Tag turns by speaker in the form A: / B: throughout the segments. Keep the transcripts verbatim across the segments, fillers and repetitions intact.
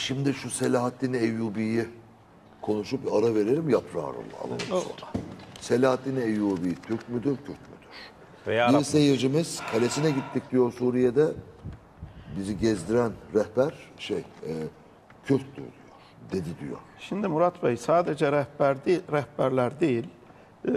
A: Şimdi şu Selahaddin Eyyubi'yi konuşup bir ara verelim, yaprağı alalım sonra. Selahaddin Eyyubi Türk müdür, Kürt müdür?
B: Veya
A: Bir
B: Arap
A: seyircimiz kalesine gittik diyor Suriye'de. Bizi gezdiren rehber şey e, Kürttür diyor. Dedi diyor.
C: Şimdi Murat Bey sadece rehber değil, rehberler değil. Ee,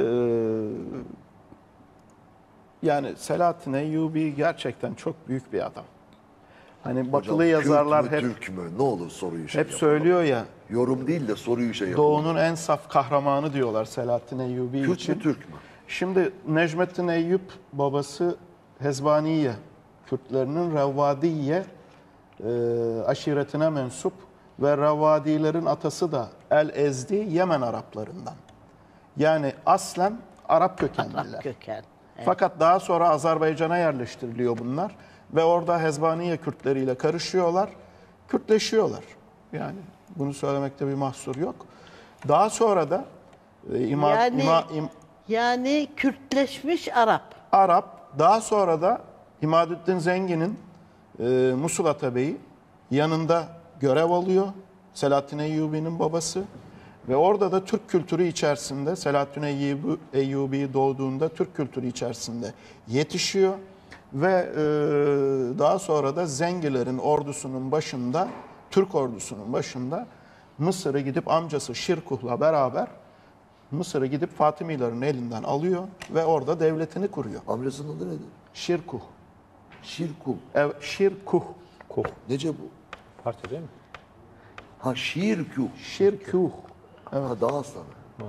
C: yani Selahaddin Eyyubi gerçekten çok büyük bir adam. Hani batılı
A: Hocam,
C: yazarlar
A: Kürt mü,
C: hep
A: Türk mü? Ne olur soruyu şey
C: hep
A: yapalım.
C: söylüyor ya.
A: Yorum değil de soruyu şey yapalım.
C: Doğu'nun en saf kahramanı diyorlar Selahaddin Eyyubi
A: Kürt
C: için.
A: mü, Türk mü?
C: Şimdi Necmettin Eyyub babası Hezbaniye Kürtlerinin Revvadiye e, aşiretine mensup ve Revvadilerin atası da El-Ezdi Yemen Araplarından. Yani aslen Arap kökenliler.
D: Arap köken. Evet.
C: Fakat daha sonra Azerbaycan'a yerleştiriliyor bunlar ve orada Hezbaniye Kürtleriyle karışıyorlar, Kürtleşiyorlar. Yani bunu söylemekte bir mahsur yok. Daha sonra da e, ima,
D: Yani,
C: ima, im,
D: yani Kürtleşmiş Arap.
C: Arap, daha sonra da İmadüddin Zengin'in e, Musul Atabey'i yanında görev alıyor. Selahaddin Eyyubi'nin babası. Ve orada da Türk kültürü içerisinde, Selahaddin Eyyubi, Eyyubi doğduğunda Türk kültürü içerisinde yetişiyor. Ve e, daha sonra da Zengilerin ordusunun başında, Türk ordusunun başında Mısır'ı gidip amcası Şirkuh'la beraber Mısır'ı gidip Fatımilerin elinden alıyor ve orada devletini kuruyor.
A: Amcasının adı nedir?
C: Şirkuh.
A: Şirkul.
C: Ev, Şirkuh.
B: Kuh.
A: Nece bu?
B: Parça değil mi?
A: Ha Şirkuh.
C: Şirkuh.
A: Ha dağ aslanı.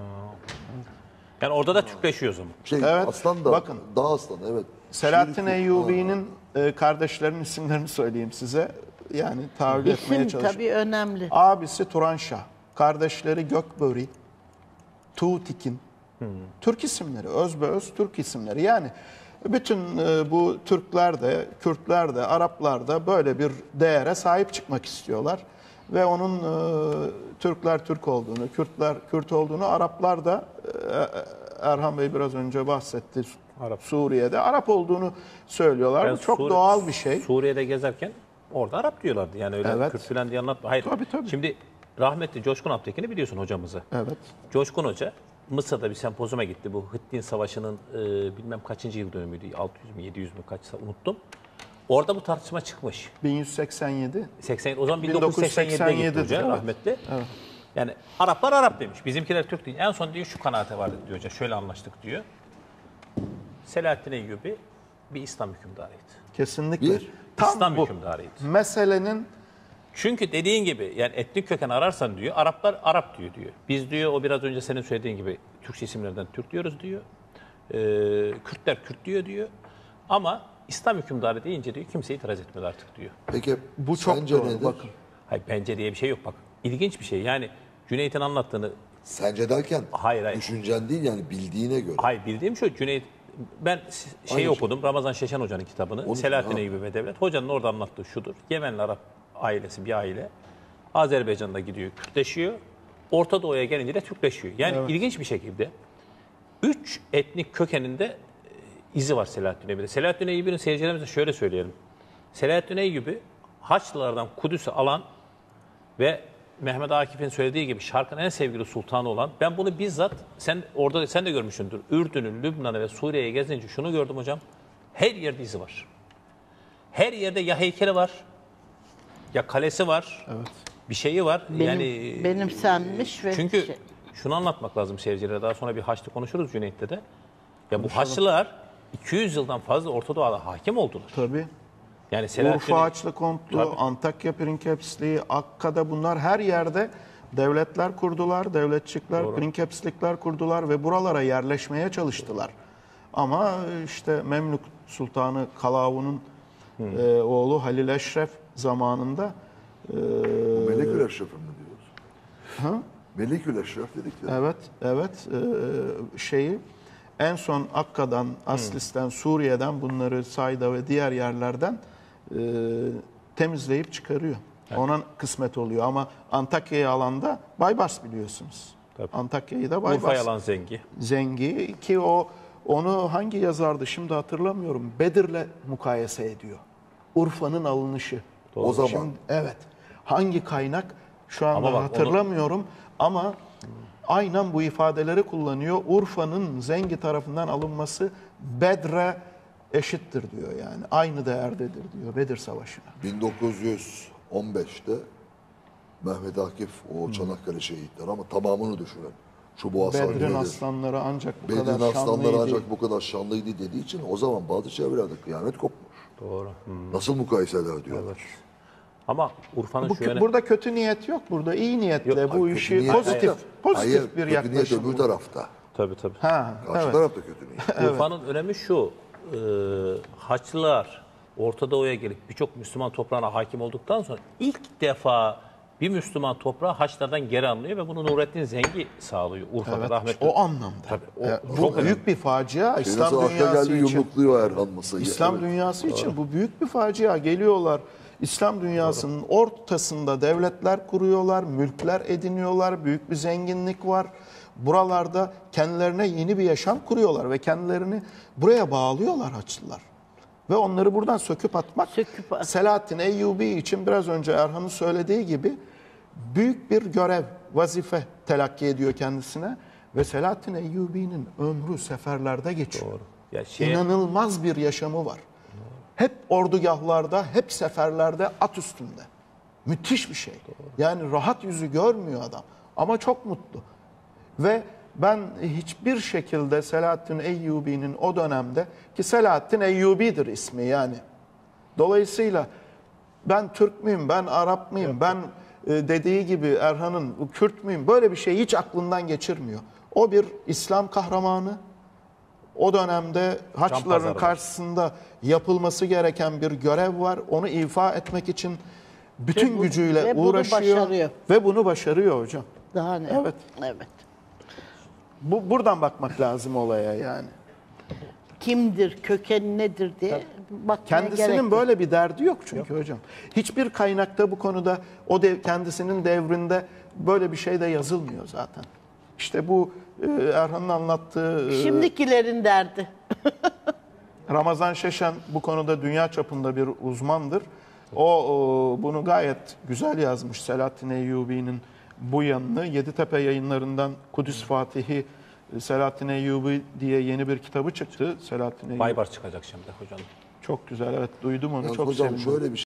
B: Yani orada da Türkleşiyor o zaman.
A: Şey
C: Evet,
A: aslan da
C: bakın.
A: dağ aslanı evet.
C: Selahaddin
A: Şirkuh.
C: Eyyubi'nin e, kardeşlerinin isimlerini söyleyeyim size. Yani tahayyül etmeye
D: İsim
C: çalışın.
D: tabii önemli.
C: Abisi Turanşah, kardeşleri Gökböri, Tuğtikin. Türk isimleri, özbeöz Türk isimleri. Yani bütün e, bu Türkler de, Kürtler de, Araplar da böyle bir değere sahip çıkmak istiyorlar. Ve onun e, Türkler Türk olduğunu, Kürtler Kürt olduğunu, Araplar da e, Erhan Bey biraz önce bahsetti.
B: Arap.
C: Suriye'de Arap olduğunu söylüyorlar.
B: Ben
C: Bu çok
B: Suri-
C: doğal bir şey.
B: Suriye'de gezerken orada Arap diyorlardı. Yani öyle
C: Evet.
B: Kürt falan diye anlatma. Hayır.
C: Tabii, tabii.
B: Şimdi rahmetli Coşkun Aptekin'i biliyorsun hocamızı.
C: Evet.
B: Coşkun Hoca Mısır'da bir sempozyuma gitti. Bu Hıttin Savaşı'nın e, bilmem kaçıncı yıl dönümüydü. altı yüz mü yedi yüz mü kaçsa unuttum. Orada bu tartışma çıkmış.
C: bin yüz seksen yedi.
B: seksen, o zaman bin dokuz yüz seksen yedide gitti hoca
C: evet.
B: rahmetli. Yani Araplar Arap demiş. Bizimkiler Türk değil. En son diyor şu kanaate vardı diyor hoca. Şöyle anlaştık diyor. Selahaddin Eyyubi bir İslam hükümdarıydı.
C: Kesinlikle.
A: Bir
B: İslam
C: bu.
B: hükümdarıydı.
C: Meselenin
B: Çünkü dediğin gibi yani etnik köken ararsan diyor Araplar Arap diyor diyor. Biz diyor o biraz önce senin söylediğin gibi Türkçe isimlerden Türk diyoruz diyor. Ee, Kürtler Kürt diyor diyor. Ama İslam hükümdarı deyince diyor kimse itiraz etmedi artık diyor.
A: Peki
C: bu çok
A: sence
C: doğru.
A: nedir?
C: Bakın.
B: Hayır bence diye bir şey yok bak. İlginç bir şey yani Cüneyt'in anlattığını
A: Sence derken
B: Hayır, hayır.
A: düşüncen değil yani bildiğine göre.
B: hayır bildiğim şu Cüneyt ben şey
A: Aynı
B: okudum Ramazan Şeşen Hoca'nın kitabını.
A: Onu-
B: Selahaddin
A: ha.
B: Eyyubi ve Devlet. Hocanın orada anlattığı şudur. Yemenli Arap ailesi bir aile. Azerbaycan'da gidiyor, Kürtleşiyor. Orta Doğu'ya gelince de Türkleşiyor. Yani
C: Evet.
B: ilginç bir şekilde üç etnik kökeninde e, izi var Selahaddin Eyyubi'de. Selahaddin Eyyubi'nin seyircilerimize şöyle söyleyelim. Selahaddin Eyyubi Haçlılardan Kudüs'ü alan ve Mehmet Akif'in söylediği gibi Şark'ın en sevgili sultanı olan, ben bunu bizzat sen orada sen de görmüşsündür. Ürdün'ü, Lübnan'ı ve Suriye'ye gezince şunu gördüm hocam. Her yerde izi var. Her yerde ya heykeli var, ya kalesi var,
C: evet.
B: bir şeyi var.
D: Benim,
B: yani
D: benimsenmiş ve
B: çünkü
D: şey-
B: şunu anlatmak lazım seyircilere. Daha sonra bir Haçlı konuşuruz Cüneyt'te de. Ya bu Haçlılar iki yüz yıldan fazla Orta Doğu'da hakim oldular.
C: Tabii.
B: Yani Selahaddin
C: Urfa Haçlı Kontlu,
B: Tabii.
C: Antakya Prinkepisliği, Akka'da bunlar her yerde devletler kurdular, devletçikler,
B: Doğru.
C: Prinkepslikler kurdular ve buralara yerleşmeye çalıştılar. Ama işte Memlük Sultanı Kalavun'un e, oğlu Halil Eşref zamanında e,
A: Melekül Eşref'im mi diyoruz?
C: Ha?
A: Melekül Eşref dedik ya.
C: evet, evet e, şeyi en son Akka'dan, Aslis'ten, Suriye'den bunları Sayda ve diğer yerlerden e, temizleyip çıkarıyor. Ona kısmet oluyor ama Antakya'yı alanda Baybars biliyorsunuz.
B: Tabii.
C: Antakya'yı da Baybars.
B: Urfa'ya alan Zengi.
C: Zengi ki o onu hangi yazardı şimdi hatırlamıyorum. Bedir'le mukayese ediyor. Urfa'nın alınışı.
A: O zaman.
C: Şimdi, evet. Hangi kaynak şu anda
B: Ama bak,
C: hatırlamıyorum ama aynen bu ifadeleri kullanıyor. Urfa'nın Zengi tarafından alınması Bedre eşittir diyor yani. Aynı değerdedir diyor Bedir Savaşı'na.
A: bin dokuz yüz on beşte Mehmet Akif o Çanakkale şehitleri ama tamamını düşünün. Şu Boğaz
C: Bedrin
A: Harbi'nedir.
C: aslanları ancak bu
A: Bedir'in
C: kadar şanlıydı.
A: aslanları ancak bu kadar şanlıydı dediği için o zaman bazı çevrelerde kıyamet kopmuş.
B: Doğru. Hmm.
A: Nasıl mukayeseler diyorlar.
B: Ama Urfa'nın
C: Bu,
B: şu yöne...
C: burada kötü niyet yok. Burada iyi niyetle
B: Yok,
C: bu
A: Hayır,
C: işi
A: kötü niyet-
C: pozitif,
A: Hayır,
C: pozitif
A: hayır,
C: bir
A: kötü niyet
C: yaklaşım.
A: öbür
C: bu.
A: tarafta.
B: Tabii tabii.
C: Ha,
A: Karşı
C: evet.
A: tarafta kötü niyet.
B: Urfa'nın önemi şu. E, Haçlılar Orta Doğu'ya gelip birçok Müslüman toprağına hakim olduktan sonra ilk defa bir Müslüman toprağı Haçlılardan geri alınıyor ve bunu Nurettin Zengi sağlıyor. Urfa'da
C: Evet,
B: rahmetli.
C: o anlamda.
B: Tabii, o
C: E, bu
B: çok
C: büyük
B: önemli.
C: bir facia.
A: Şey
C: İslam
A: nasıl akla
C: dünyası
A: geldi
C: için.
A: yumrukluyor Erhan masayı.
C: İslam
A: Evet.
C: dünyası için bu büyük bir facia. Geliyorlar İslam dünyasının ortasında devletler kuruyorlar, mülkler ediniyorlar, büyük bir zenginlik var. Buralarda kendilerine yeni bir yaşam kuruyorlar ve kendilerini buraya bağlıyorlar Haçlılar. Ve onları buradan söküp atmak
D: Söküp at-
C: Selahaddin Eyyubi için biraz önce Erhan'ın söylediği gibi büyük bir görev, vazife telakki ediyor kendisine. Ve Selahaddin Eyyubi'nin ömrü seferlerde geçiyor.
B: Doğru. Ya şey,
C: İnanılmaz bir yaşamı var. Hep ordugahlarda, hep seferlerde, at üstünde. Müthiş bir şey. Yani rahat yüzü görmüyor adam ama çok mutlu. Ve ben hiçbir şekilde Selahaddin Eyyubi'nin o dönemde, ki Selahaddin Eyyubi'dir ismi yani. Dolayısıyla ben Türk müyüm, ben Arap mıyım, ben e, dediği gibi Erhan'ın bu Kürt müyüm, böyle bir şey hiç aklından geçirmiyor. O bir İslam kahramanı. O dönemde Haçlıların
B: pazarı.
C: karşısında yapılması gereken bir görev var. Onu ifa etmek için bütün
D: Ve bu-
C: gücüyle
D: ve bunu
C: uğraşıyor.
D: başarıyor.
C: Ve bunu başarıyor hocam.
D: Daha ne?
C: Evet.
D: Evet.
C: Bu buradan bakmak lazım olaya yani.
D: Kimdir, köken nedir diye bakmaya gerek
C: Kendisinin
D: yok.
C: böyle bir derdi yok çünkü hocam. Hiçbir kaynakta bu konuda o dev, kendisinin devrinde böyle bir şey de yazılmıyor zaten. İşte bu e, Erhan'ın anlattığı e,
D: Şimdikilerin derdi.
C: Ramazan Şeşen bu konuda dünya çapında bir uzmandır. O, o bunu gayet güzel yazmış Selahaddin Eyyubi'nin bu yanını. Yeditepe Yayınlarından Kudüs Fatihi Selahaddin Eyyubi diye yeni bir kitabı çıktı. Selahaddin Eyyubi.
B: Baybar çıkacak şimdi hocam.
C: Çok güzel, evet, duydum onu,
A: Yalnız
C: çok
A: hocam
C: sevindim.
A: şöyle bir